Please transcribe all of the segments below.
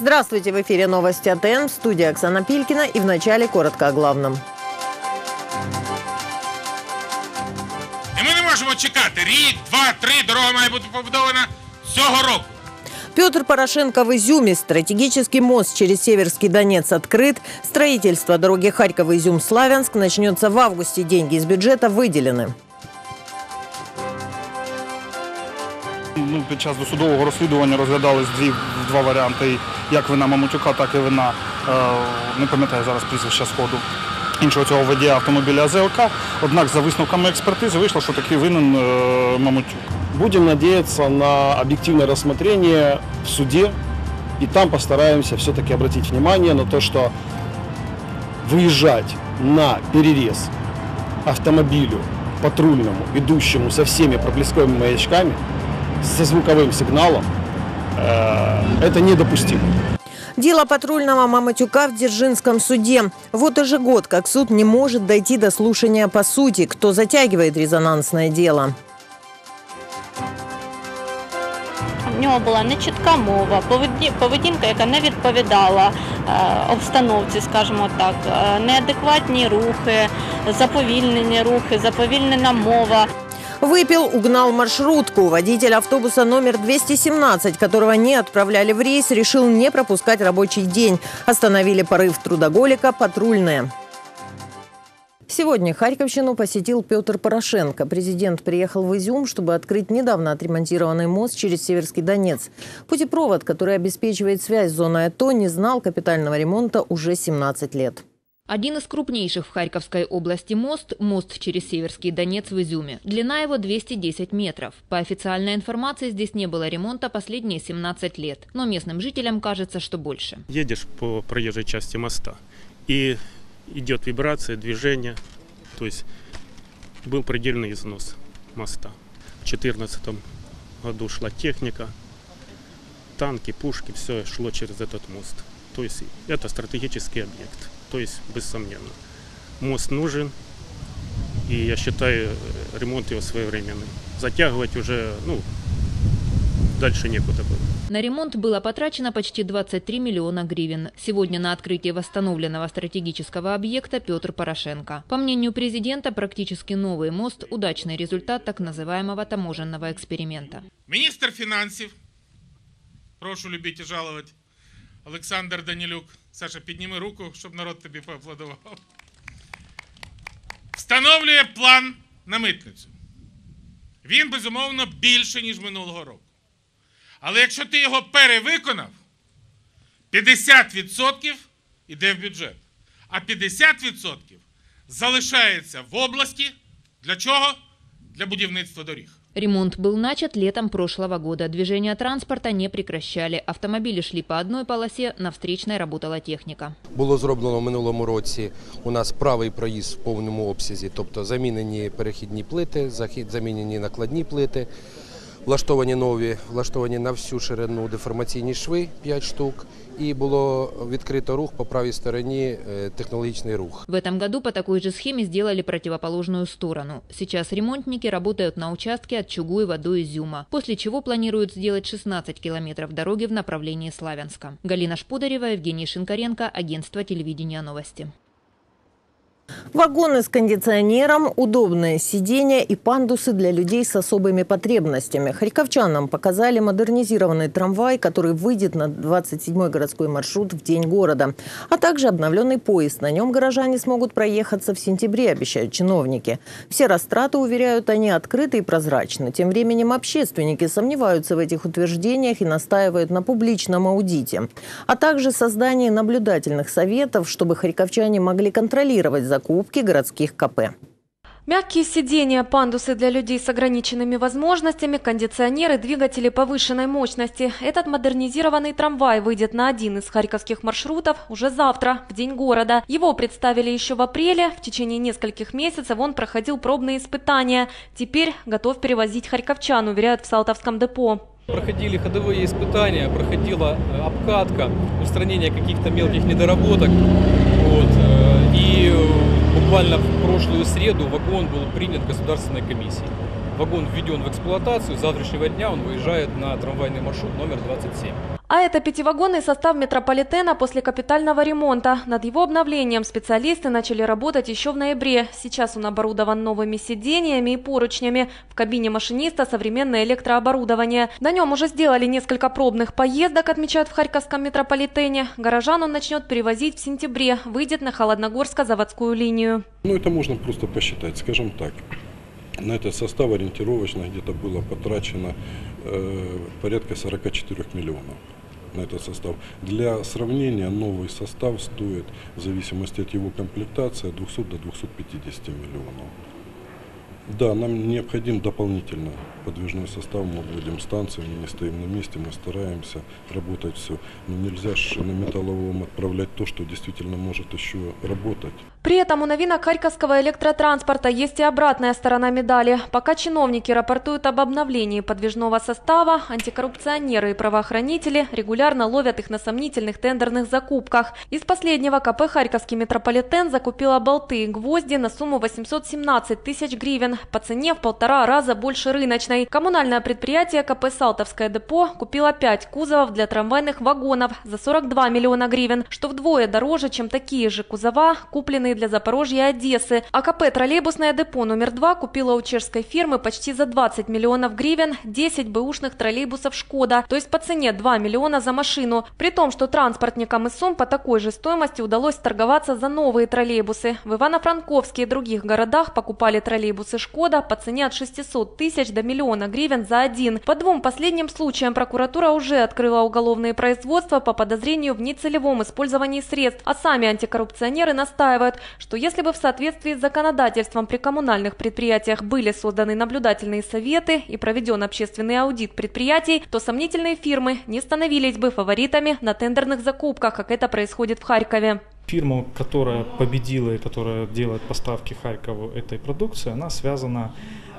Здравствуйте, в эфире новости АТН, в студии Оксана Пилькина, и в начале коротко о главном. І ми не можемо чекати рік, два, три, дорога має бути побудована цього року. Петр Порошенко в Изюме. Стратегический мост через Северский Донец открыт. Строительство дороги Харьков-Изюм-Славянск начнется в августе. Деньги из бюджета выделены. Під час досудового розслідування розглядались два варіанти. Як вина Мамутюка, так і вина, не пам'ятаю зараз прізвища сходу, іншого цього водія автомобіля АЗЛК. Однак за висновками експертизи вийшло, що таки винен Мамутюк. Будем надеяться на объективное рассмотрение в суде, и там постараемся все-таки обратить внимание на то, что выезжать на перерез автомобилю патрульному, идущему со всеми проблесковыми маячками, со звуковым сигналом, это недопустимо. Дело патрульного Мамутюка в Дзержинском суде. Вот уже год, как суд не может дойти до слушания по сути. Кто затягивает резонансное дело? В нього була нечітка мова, поведінка, яка не відповідала обстановці, скажімо так, неадекватні рухи, заповільнена мова. Выпил, угнал маршрутку. Водитель автобуса номер 217, которого не отправляли в рейс, решил не пропускать рабочий день. Остановили порыв трудоголика патрульные. Сегодня Харьковщину посетил Петр Порошенко. Президент приехал в Изюм, чтобы открыть недавно отремонтированный мост через Северский Донец. Путепровод, который обеспечивает связь с зоной АТО, не знал капитального ремонта уже 17 лет. Один из крупнейших в Харьковской области мост через Северский Донец в Изюме. Длина его 210 метров. По официальной информации, здесь не было ремонта последние 17 лет. Но местным жителям кажется, что больше. Едешь по проезжей части моста, и идет вибрация, движение. То есть был предельный износ моста. В 2014 году шла техника, танки, пушки, все шло через этот мост. То есть это стратегический объект. То есть, бессомненно, мост нужен, и я считаю, ремонт его своевременный. Затягивать уже, дальше некуда было. На ремонт было потрачено почти 23 миллиона гривен. Сегодня на открытии восстановленного стратегического объекта Петр Порошенко. По мнению президента, практически новый мост – удачный результат так называемого таможенного эксперимента. Міністр фінансів, прошу любить і жалувати, Олександр Данилюк. Саша, підніми руку, щоб народ тобі поаплодував. Встановлює план на митницю. Він, безумовно, більше, ніж минулого року. Але якщо ти його перевиконав, 50% йде в бюджет, а 50% залишається в області. Для чого? Для будівництва доріг. Ремонт был начат летом прошлого года. Движение транспорта не прекращали. Автомобили шли по одной полосе, на встречной работала техника. Було зроблено в минулому році у нас правий проїзд в повному обсязі, тобто замінені перехідні плити, замінені накладні плити, влаштовані нові, влаштовані на всю ширину деформаційні шви 5 штук, и было відкрито рух по правой стороне, технологичный рух. В этом году по такой же схеме сделали противоположную сторону. Сейчас ремонтники работают на участке от Чугуева до Изюма, после чего планируют сделать 16 километров дороги в направлении Славянска. Галина Шподарева, Евгений Шинкаренко, агентство телевидения «Новости». Вагоны с кондиционером, удобные сиденья и пандусы для людей с особыми потребностями. Харьковчанам показали модернизированный трамвай, который выйдет на 27-й городской маршрут в День города. А также обновленный поезд. На нем горожане смогут проехаться в сентябре, обещают чиновники. Все растраты, уверяют они, открыты и прозрачны. Тем временем общественники сомневаются в этих утверждениях и настаивают на публичном аудите. А также создании наблюдательных советов, чтобы харьковчане могли контролировать закупки городских КП. Мягкие сиденья, пандусы для людей с ограниченными возможностями, кондиционеры, двигатели повышенной мощности. Этот модернизированный трамвай выйдет на один из харьковских маршрутов уже завтра, в День города. Его представили еще в апреле. В течение нескольких месяцев он проходил пробные испытания. Теперь готов перевозить харьковчан, уверяют в Салтовском депо. Проходили ходовые испытания, проходила обкатка, устранение каких-то мелких недоработок. И буквально в прошлую среду вагон был принят государственной комиссией. Вагон введен в эксплуатацию. С завтрашнего дня он выезжает на трамвайный маршрут номер 27. А это пятивагонный состав метрополитена после капитального ремонта. Над его обновлением специалисты начали работать еще в ноябре. Сейчас он оборудован новыми сидениями и поручнями. В кабине машиниста современное электрооборудование. На нем уже сделали несколько пробных поездок, отмечают в Харьковском метрополитене. Горожан он начнет перевозить в сентябре. Выйдет на Холодногорско-заводскую линию. Это можно просто посчитать, скажем так. На этот состав ориентировочно где-то было потрачено порядка 44 миллионов. На этот состав. Для сравнения, новый состав стоит, в зависимости от его комплектации, от 200 до 250 миллионов. Да, нам необходим дополнительно подвижной состав, мы вводим станции, мы не стоим на месте, мы стараемся работать все. Но нельзя же на металлолом отправлять то, что действительно может еще работать. При этом у новинок харьковского электротранспорта есть и обратная сторона медали. Пока чиновники рапортуют об обновлении подвижного состава, антикоррупционеры и правоохранители регулярно ловят их на сомнительных тендерных закупках. Из последнего КП «Харьковский метрополитен» закупила болты и гвозди на сумму 817 тысяч гривен, по цене в 1,5 раза больше рыночной. Коммунальное предприятие КП «Салтовское депо» купило 5 кузовов для трамвайных вагонов за 42 миллиона гривен, что вдвое дороже, чем такие же кузова, купленные для Запорожья и Одессы. А КП «Троллейбусное депо номер 2» купило у чешской фирмы почти за 20 миллионов гривен 10 бэушных троллейбусов «Шкода», то есть по цене 2 миллиона за машину. При том, что транспортникам из Сум по такой же стоимости удалось торговаться за новые троллейбусы. В Ивано-Франковске и других городах покупали троллейбусы «Шкода» по цене от 600 тысяч до миллиона гривен за один. По двум последним случаям прокуратура уже открыла уголовные производства по подозрению в нецелевом использовании средств, а сами антикоррупционеры настаивают, что если бы в соответствии с законодательством при коммунальных предприятиях были созданы наблюдательные советы и проведен общественный аудит предприятий, то сомнительные фирмы не становились бы фаворитами на тендерных закупках, как это происходит в Харькове. Фирма, которая победила и которая делает поставки Харькову этой продукции, она связана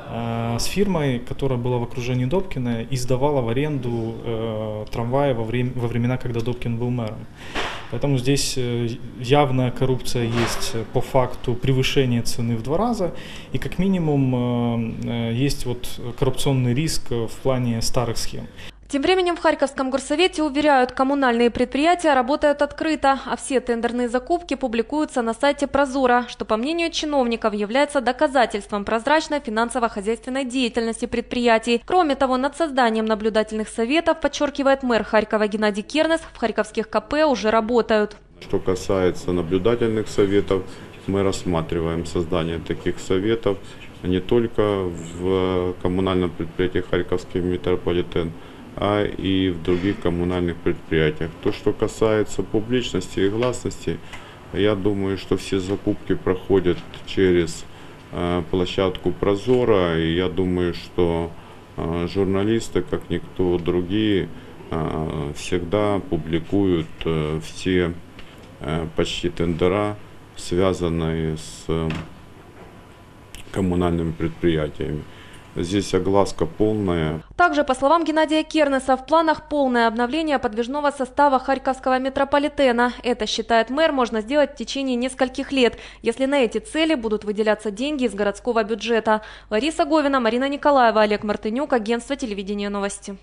с фирмой, которая была в окружении Добкина и сдавала в аренду трамваи во времена, когда Добкин был мэром. Поэтому здесь явная коррупция есть по факту превышения цены в 2 раза, и как минимум есть коррупционный риск в плане старых схем. Тем временем в Харьковском горсовете уверяют, коммунальные предприятия работают открыто, а все тендерные закупки публикуются на сайте Прозора, что, по мнению чиновников, является доказательством прозрачной финансово-хозяйственной деятельности предприятий. Кроме того, над созданием наблюдательных советов, подчеркивает мэр Харькова Геннадий Кернес, в харьковских КП уже работают. Что касается наблюдательных советов, мы рассматриваем создание таких советов не только в коммунальном предприятии «Харьковский метрополитен», а и в других коммунальных предприятиях. То, что касается публичности и гласности, я думаю, что все закупки проходят через площадку Прозора, и я думаю, что журналисты, как никто другие, всегда публикуют все почти тендера, связанные с коммунальными предприятиями. Здесь огласка полная. Также, по словам Геннадия Кернеса, в планах полное обновление подвижного состава Харьковского метрополитена. Это, считает мэр, можно сделать в течение нескольких лет, если на эти цели будут выделяться деньги из городского бюджета. Лариса Говина, Марина Николаева, Олег Мартынюк, агентство телевидения «Новости».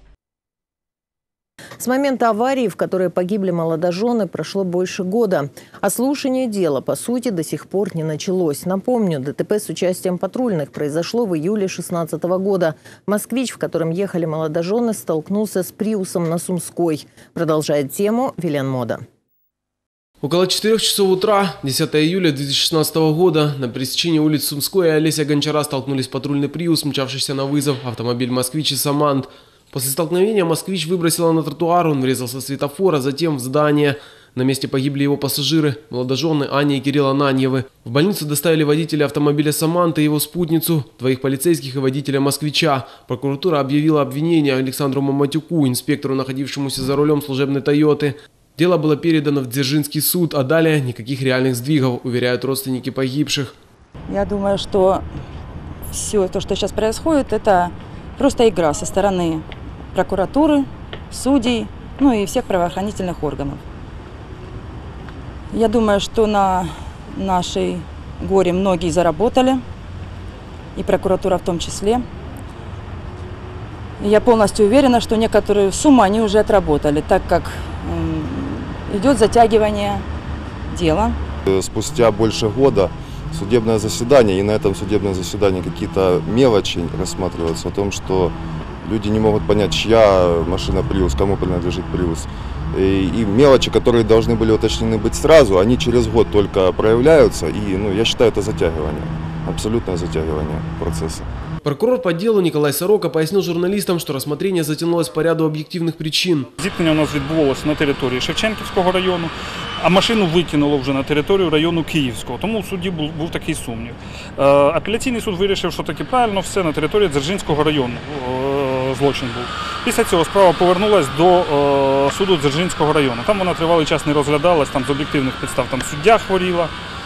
С момента аварии, в которой погибли молодожены, прошло больше года. А слушание дела, по сути, до сих пор не началось. Напомню, ДТП с участием патрульных произошло в июле 2016 года. «Москвич», в котором ехали молодожены, столкнулся с «Приусом» на Сумской. Продолжает тему Вилен Мода. Около 4 часов утра, 10 июля 2016 года, на пересечении улиц Сумской и Олеся Гончара столкнулись патрульный «Приус», мчавшийся на вызов, автомобиль «Москвич» и «Самант». После столкновения «Москвич» выбросило на тротуар, он врезался в светофор, а затем в здание. На месте погибли его пассажиры, молодожены Аня и Кирилл Ананьевы. В больницу доставили водителя автомобиля «Самант» и его спутницу, 2 полицейских и водителя «Москвича». Прокуратура объявила обвинение Александру Маматюку, инспектору, находившемуся за рулем служебной «Тойоты». Дело было передано в Дзержинский суд, а далее никаких реальных сдвигов, уверяют родственники погибших. Я думаю, что все то, что сейчас происходит, это просто игра со стороны прокуратуры, судей, ну и всех правоохранительных органов. Я думаю, что на нашей горе многие заработали, и прокуратура в том числе. Я полностью уверена, что некоторую сумму они уже отработали, так как идет затягивание дела. Спустя больше года судебное заседание, и на этом судебном заседании какие-то мелочи рассматриваются о том, что люди не могут понять, чья машина Prius, кому принадлежит Prius. И мелочи, которые должны были уточнены быть сразу, они через год только проявляются, и я считаю, это затягивание, абсолютное затягивание процесса. Прокурор по делу Николай Сорока пояснил журналистам, что рассмотрение затянулось по ряду об'єктивних причин. Зіткнення у нас відбувалося на території Шевченківського району, а машину викинуло вже на територію району Київського, тому у суді був такий сумнів. Апеляційний суд вирішив, що таки правильно все на території Дзержинського району злочин був. Після цього справа повернулася до суду Дзержинського району. Там вона тривалий час не розглядалась, там з об'єктивних підстав там суддя хворіла.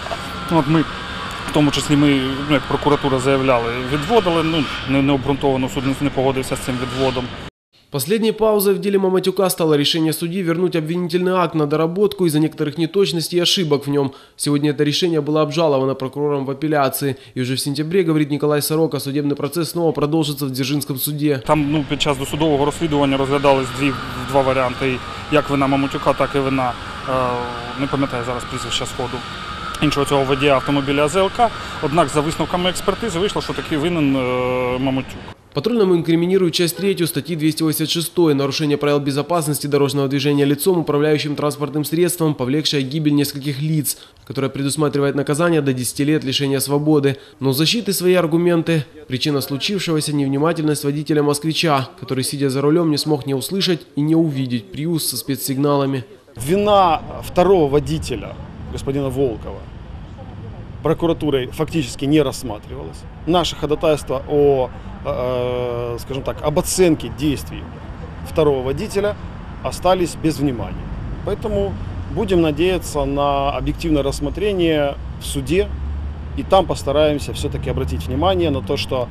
В тому числі ми, як прокуратура заявляли, відводили, необґрунтовано суд не погодився з цим відводом. Последней паузой в деле Маматюка стало решение судьи вернуть обвинительный акт на доработку из-за некоторых неточностей и ошибок в нем. Сегодня это решение было обжаловано прокурором в апелляции. И уже в сентябре, говорит Николай Сорока, судебный процесс снова продолжится в Дзержинском суде. Там під час досудового розслідування розглядались два варіанти, як вина Маматюка, так і вина, не пам'ятаю зараз прізвища сходу, іншого цього водія автомобіля АЗЛК. Однак за висновками експертизи вийшло, що таки винен Маматюк. Патрульному инкриминируют часть 3 статьи 286 «Нарушение правил безопасности дорожного движения лицом, управляющим транспортным средством, повлекшее гибель нескольких лиц», которая предусматривает наказание до 10 лет лишения свободы. Но у защиты свои аргументы. Причина случившегося – невнимательность водителя-москвича, который, сидя за рулем, не смог не услышать и не увидеть Prius со спецсигналами. Вина второго водителя, господина Волкова, прокуратурой фактически не рассматривалось. Наше ходатайство скажем так, об оценке действий второго водителя остались без внимания. Поэтому будем надеяться на объективное рассмотрение в суде, и там постараемся все-таки обратить внимание на то, что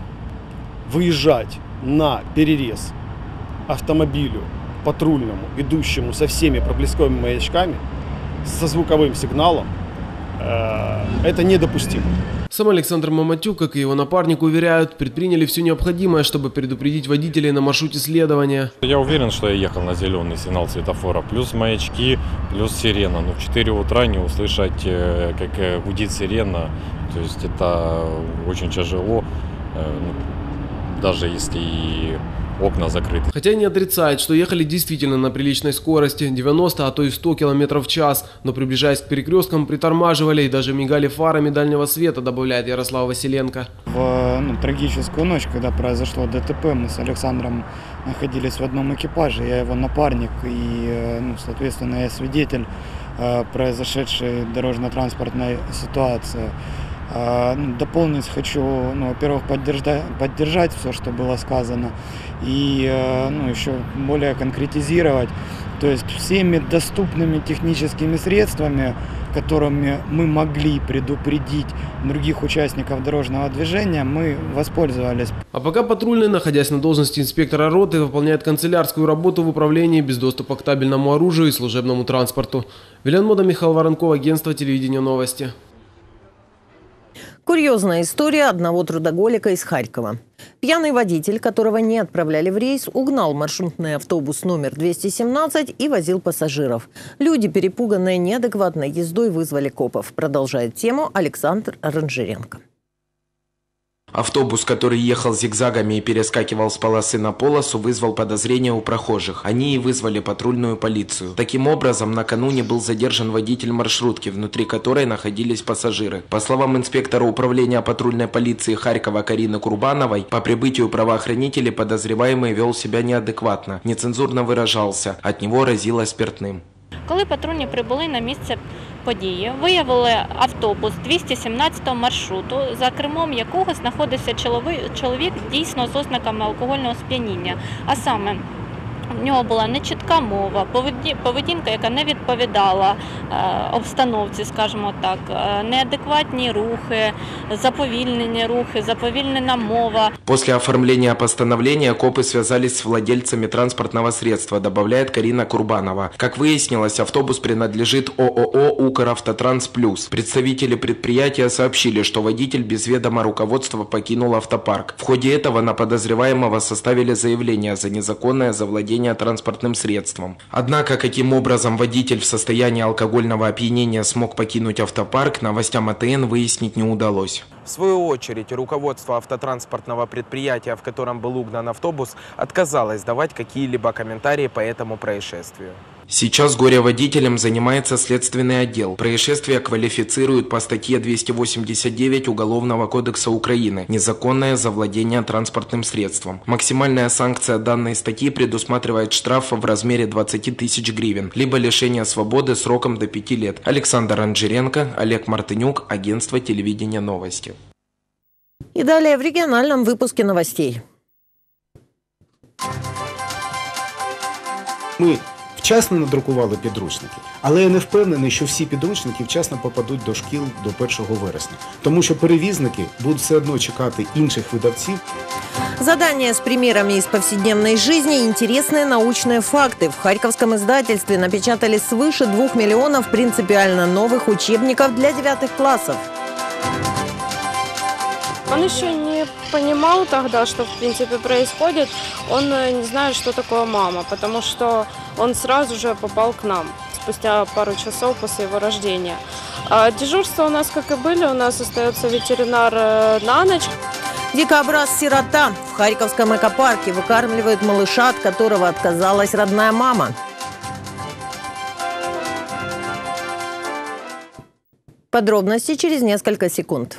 выезжать на перерез автомобилю патрульному, идущему со всеми проблесковыми маячками, со звуковым сигналом, это недопустимо. Сам Александр Маматюк, как и его напарник, уверяют, предприняли все необходимое, чтобы предупредить водителей на маршруте следования. Я уверен, что я ехал на зеленый сигнал светофора, плюс маячки, плюс сирена. Но в 4 утра не услышать, как гудит сирена, то есть это очень тяжело, даже если и окна закрыты. Хотя не отрицает, что ехали действительно на приличной скорости, 90, а то и 100 км в час, но приближаясь к перекресткам притормаживали и даже мигали фарами дальнего света, добавляет Ярослав Василенко. В трагическую ночь, когда произошло ДТП, мы с Александром находились в одном экипаже, я его напарник и, соответственно, я свидетель произошедшей дорожно-транспортной ситуации. Дополнить хочу, во-первых, поддержать все, что было сказано, и еще более конкретизировать, то есть всеми доступными техническими средствами, которыми мы могли предупредить других участников дорожного движения, мы воспользовались. А пока патрульный, находясь на должности инспектора роты, выполняет канцелярскую работу в управлении без доступа к табельному оружию и служебному транспорту. Вилян Мода, Михаил Воронков, агентство телевидения «Новости». Курьезная история одного трудоголика из Харькова. Пьяный водитель, которого не отправляли в рейс, угнал маршрутный автобус номер 217 и возил пассажиров. Люди, перепуганные неадекватной ездой, вызвали копов. Продолжает тему Александр Оранжиренко. Автобус, который ехал зигзагами и перескакивал с полосы на полосу, вызвал подозрения у прохожих. Они и вызвали патрульную полицию. Таким образом, накануне был задержан водитель маршрутки, внутри которой находились пассажиры. По словам инспектора управления патрульной полиции Харькова Карины Курбановой, по прибытию правоохранителей подозреваемый вел себя неадекватно, нецензурно выражался, от него разило спиртным. Коли патрульні прибули на місце події, виявили автобус 217 маршруту, за кермом якого знаходився чоловік дійсно з ознаками алкогольного сп'яніння. А саме, В нього була нечітка мова, поведінка, яка не відповідала обстановці, скажімо так, неадекватні рухи, заповільнена мова. После оформления постановления копы связались с владельцами транспортного средства, добавляет Карина Курбанова. Как выяснилось, автобус принадлежит ООО «Укравтотранс Плюс». Представители предприятия сообщили, что водитель без ведома руководства покинул автопарк. В ходе этого на подозреваемого составили заявление за незаконное завладение транспортным средством. Однако, каким образом водитель в состоянии алкогольного опьянения смог покинуть автопарк, новостям АТН выяснить не удалось. В свою очередь, руководство автотранспортного предприятия, в котором был угнан автобус, отказалось давать какие-либо комментарии по этому происшествию. Сейчас горе-водителем занимается следственный отдел. Происшествие квалифицируют по статье 289 Уголовного кодекса Украины «Незаконное завладение транспортным средством». Максимальная санкция данной статьи предусматривает штраф в размере 20 тысяч гривен, либо лишение свободы сроком до 5 лет. Александр Анжиренко, Олег Мартынюк, агентство телевидения «Новости». И далее в региональном выпуске новостей. Ми вчасно надрукували підручники, але я не впевнений, що всі підручники вчасно попадуть до шкіл до 1 вересня. Тому що перевізники будуть все одно чекати інших видавців. Задания с примерами из повседневной жизни и интересные научные факты. В Харьковском издательстве напечатали свыше 2 миллионов принципиально новых учебников для 9 классов. Он еще не понимал тогда, что в принципе происходит. Он не знает, что такое мама, потому что он сразу же попал к нам спустя пару часов после его рождения. А дежурства у нас, как и были, у нас остается ветеринар на ночь. Дикобраз-сирота. В Харьковском экопарке выкармливают малыша, от которого отказалась родная мама. Подробности через несколько секунд.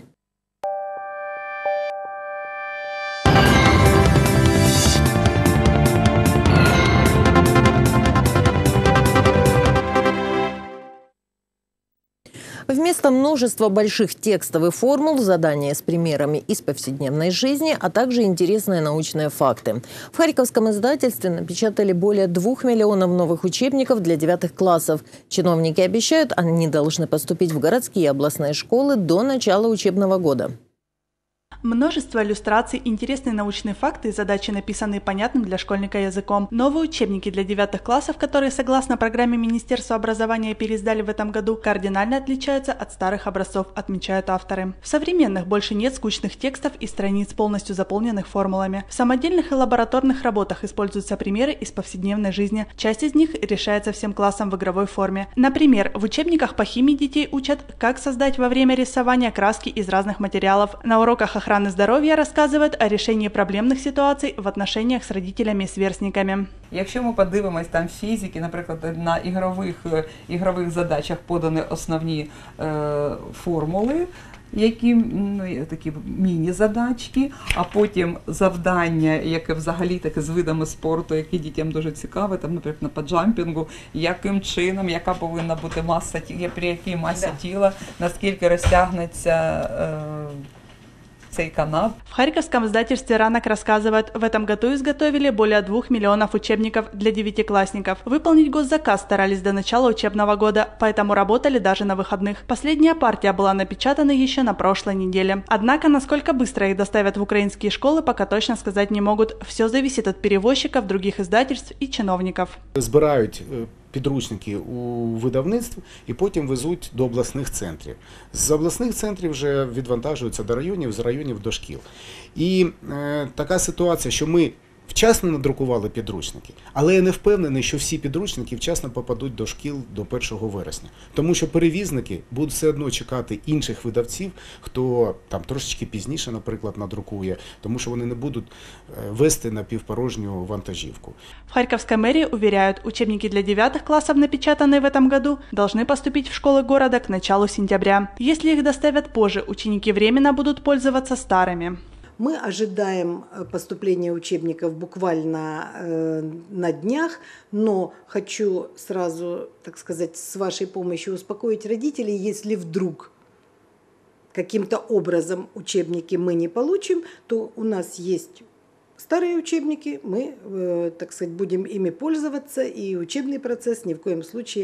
Вместо множества больших текстов и формул задания с примерами из повседневной жизни, а также интересные научные факты. В Харьковском издательстве напечатали более 2 миллионов новых учебников для 9 классов. Чиновники обещают, они должны поступить в городские и областные школы до начала учебного года. Множество иллюстраций, интересные научные факты и задачи, написанные понятным для школьника языком. Новые учебники для 9 классов, которые, согласно программе Министерства образования, переиздали в этом году, кардинально отличаются от старых образцов, отмечают авторы. В современных больше нет скучных текстов и страниц, полностью заполненных формулами. В самодельных и лабораторных работах используются примеры из повседневной жизни. Часть из них решается всем классам в игровой форме. Например, в учебниках по химии детей учат, как создать во время рисования краски из разных материалов. На уроках охраны здоров'я розказують о решении проблемных ситуаций в отношениях з родителями і сверстниками. Якщо ми подивимось там фізики, наприклад, на ігрових задачах подані основні формули, які такі міні-задачки, а потім завдання, яке взагалі таке з видами спорту, які дітям дуже цікаві, там, наприклад, по джампінгу, яким чином, яка повинна бути маса тіла, при якій масі тіла, наскільки розтягнеться цей канат. В Харьковском издательстве «Ранок» рассказывают, в этом году изготовили более 2 миллионов учебников для 9-классников. Выполнить госзаказ старались до начала учебного года, поэтому работали даже на выходных. Последняя партия была напечатана еще на прошлой неделе. Однако, насколько быстро их доставят в украинские школы, пока точно сказать не могут. Все зависит от перевозчиков, других издательств и чиновников. Збирають підручники у видавництв і потім везуть до обласних центрів. З обласних центрів вже відвантажуються до районів, з районів до шкіл. І така ситуація, що ми вчасно надрукували підручники, але я не впевнений, що всі підручники вчасно попадуть до шкіл до 1 вересня. Тому що перевізники будуть все одно чекати інших видавців, хто там трошечки пізніше, наприклад, надрукує, тому що вони не будуть вести напівпорожню вантажівку. В Харьковской мэрии уверяют, учебники для 9 классов, напечатанные в этом году, должны поступить в школы города к началу сентября. Если их доставят позже, ученики временно будут пользоваться старыми. Мы ожидаем поступления учебников буквально на днях, но хочу сразу, так сказать, с вашей помощью успокоить родителей, если вдруг каким-то образом учебники мы не получим, то у нас есть старые учебники, мы, так сказать, будем ими пользоваться, и учебный процесс ни в коем случае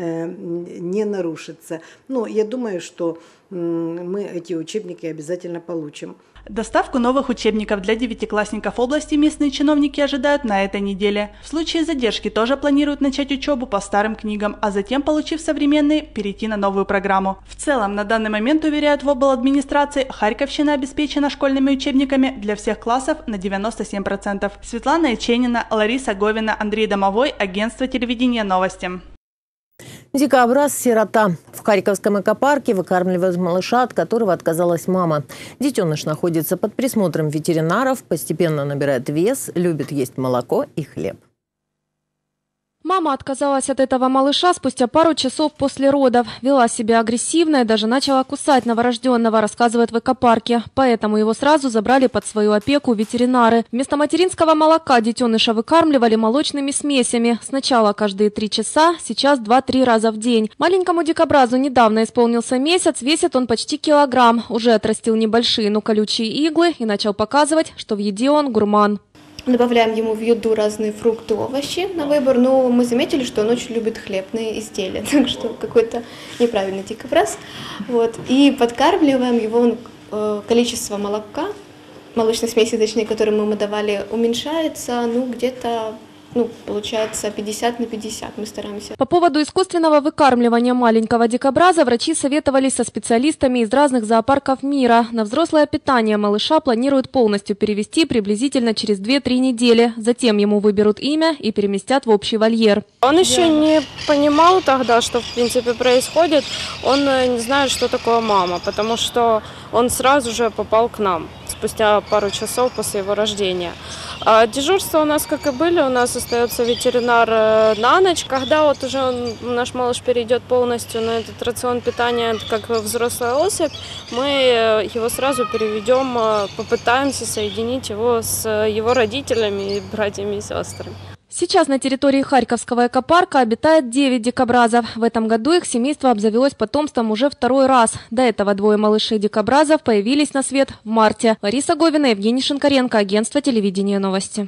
не нарушится. Но я думаю, что мы эти учебники обязательно получим. Доставку новых учебников для девятиклассников области местные чиновники ожидают на этой неделе. В случае задержки тоже планируют начать учебу по старым книгам, а затем, получив современные, перейти на новую программу. В целом, на данный момент, уверяют в обладминистрации, Харьковщина обеспечена школьными учебниками для всех классов на 97%. Светлана Яченина, Лариса Говина, Андрей Домовой, агентство телевидения «Новости». Дикобраз «Сирота». В Харьковском экопарке выкармливают малыша, от которого отказалась мама. Детеныш находится под присмотром ветеринаров, постепенно набирает вес, любит есть молоко и хлеб. Мама отказалась от этого малыша спустя пару часов после родов. Вела себя агрессивно и даже начала кусать новорожденного, рассказывает в экопарке. Поэтому его сразу забрали под свою опеку ветеринары. Вместо материнского молока детеныша выкармливали молочными смесями. Сначала каждые 3 часа, сейчас 2-3 раза в день. Маленькому дикобразу недавно исполнился месяц, весит он почти килограмм. Уже отрастил небольшие, но колючие иглы и начал показывать, что в еде он гурман. Добавляем ему в еду разные фрукты, овощи на выбор, но мы заметили, что он очень любит хлебные изделия, так что какой-то неправильный дикобраз. Вот. И подкармливаем его, количество молока, молочной смеси, точнее, которую мы ему давали, уменьшается, где-то, получается 50/50 мы стараемся. По поводу искусственного выкармливания маленького дикобраза врачи советовались со специалистами из разных зоопарков мира. На взрослое питание малыша планируют полностью перевести приблизительно через 2-3 недели. Затем ему выберут имя и переместят в общий вольер. Он еще не понимал тогда, что в принципе происходит. Он не знает, что такое мама, потому что он сразу же попал к нам спустя пару часов после его рождения. А дежурства у нас, как и были, у нас остается ветеринар на ночь. Когда вот уже наш малыш перейдет полностью на этот рацион питания, как взрослая особь, мы его сразу переведем, попытаемся соединить его с его родителями, братьями и сестрами. Сейчас на территории Харьковского экопарка обитает 9 дикобразов. В этом году их семейство обзавелось потомством уже второй раз. До этого 2 малышей-дикобразов появились на свет в марте. Лариса Говина, Евгений Шинкаренко, агентство телевидения «Новости».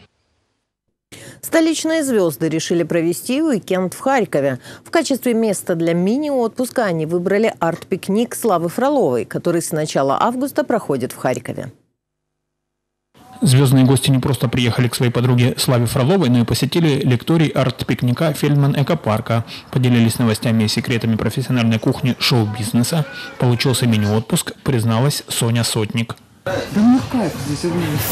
Столичные звезды решили провести уикенд в Харькове. В качестве места для мини-отпуска они выбрали арт-пикник Славы Фроловой, который с начала августа проходит в Харькове. Звездные гости не просто приехали к своей подруге Славе Фроловой, но и посетили лекторий арт-пикника Фельдман Экопарка, поделились новостями и секретами профессиональной кухни шоу-бизнеса. Получился мини-отпуск, призналась Соня Сотник. Да мне кайф здесь.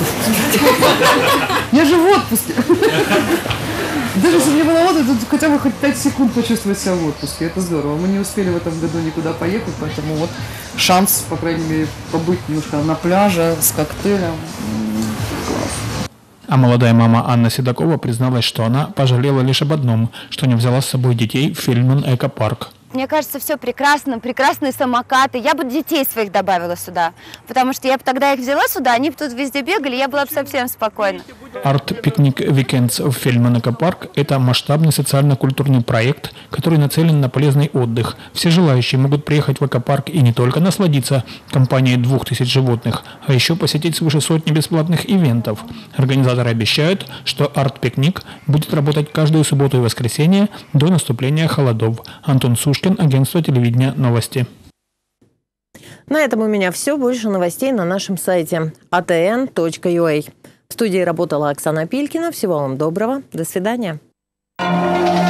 Я же в отпуске. Даже если не было отдыха, то хотя бы хоть 5 секунд почувствовать себя в отпуске. Это здорово. Мы не успели в этом году никуда поехать, поэтому вот шанс, по крайней мере, побыть немножко на пляже с коктейлем. А молодая мама Анна Седокова призналась, что она пожалела лишь об одном, что не взяла с собой детей в Фельдман Экопарк. Мне кажется, все прекрасно, прекрасные самокаты. Я бы детей своих добавила сюда, потому что я бы тогда их взяла сюда, они бы тут везде бегали, я была бы совсем спокойна. Арт-пикник «Викендс» в Фельдман Экопарк – это масштабный социально-культурный проект, который нацелен на полезный отдых. Все желающие могут приехать в экопарк и не только насладиться компанией 2000 животных, а еще посетить свыше сотни бесплатных ивентов. Организаторы обещают, что арт-пикник будет работать каждую субботу и воскресенье до наступления холодов. Антон Сушкин, агентство телевидения «Новости». На этом у меня все. Больше новостей на нашем сайте atn.ua. В студии работала Оксана Пилькина. Всего вам доброго. До свидания.